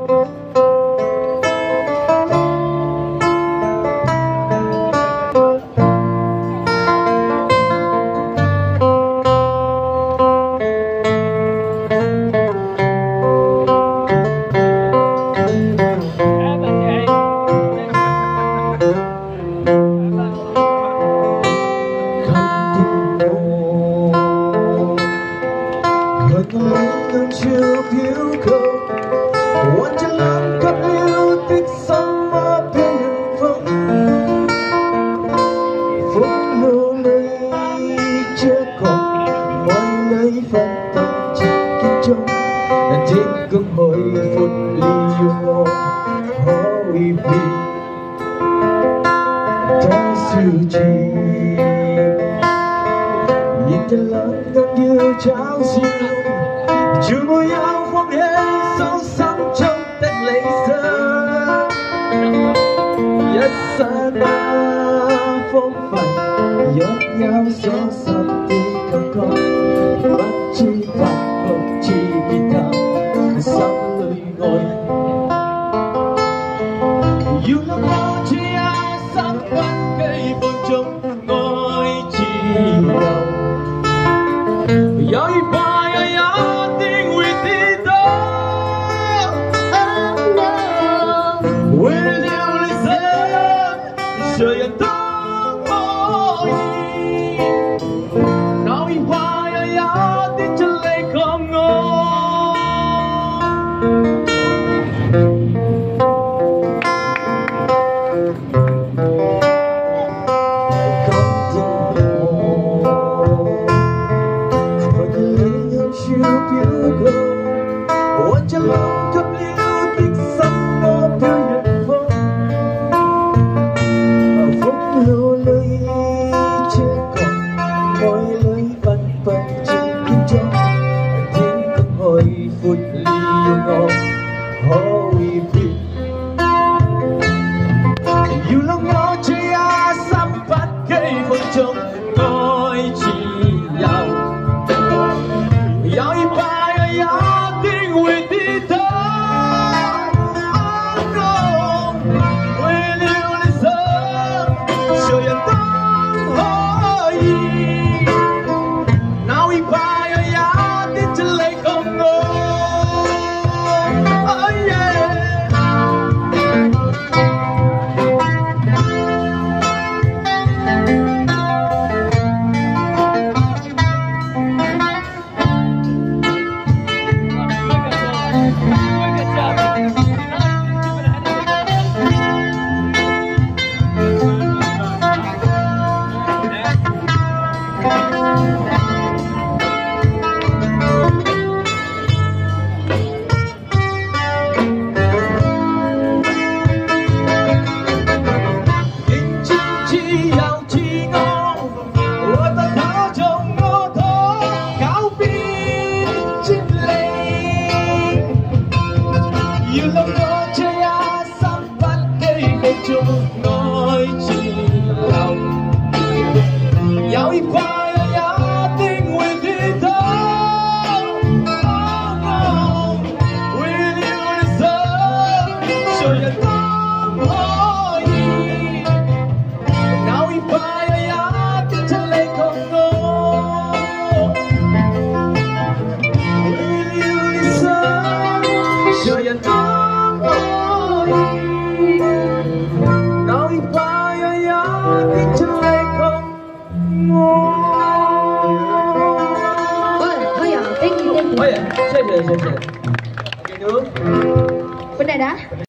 chiều thiếu không one chân lắm cất liêu tích sông mơ biển vông phút lưu lấy chưa còn mong lấy phần tâm trên kinh trông trên cơn hồi phút liêu hoi bi trong sự chi nhìn chân lắm đang như cháo riêng chưa môi áo phong hê sâu sắc trong tách lấy giờ nhất xa na phong phận giọt nhau gió sắp đi không có bắt chi vàng không chi bị thảm sắp lời ngồi yêu lắm đó chi ai sắp bắt cây bông trống ngồi chi đầu gió trời ơi tương môi nói hoa ya tin chân lệ không ngô không tình hồ và những lý hơn chiều biểu gồm ôn chân lòng cấp liêu tích sẵn ngô biểu nhận vô lưu lưới chưa còn môi lưới vân vân trên kinh trông thiên không hồi phút liêu ngô hoi bi yêu lòng nhỏ chơi a sắp phát cây vợ chồng ngồi chỉ giàu giàu ba ya tiếng nguyện đi tới yêu lòng nhỏ chơi a sắp bắt cây bông trống nói chỉ lòng nhau y qua ya tình nguyện đi tới will you listen cho ya tâm hỏi nào y qua ya tin chân lệ không ngô will you listen cho ya tâm nói qua ya tin chân lệ không ngô thôi à thank you 哎呀，谢谢谢谢，给牛。 Bên này đã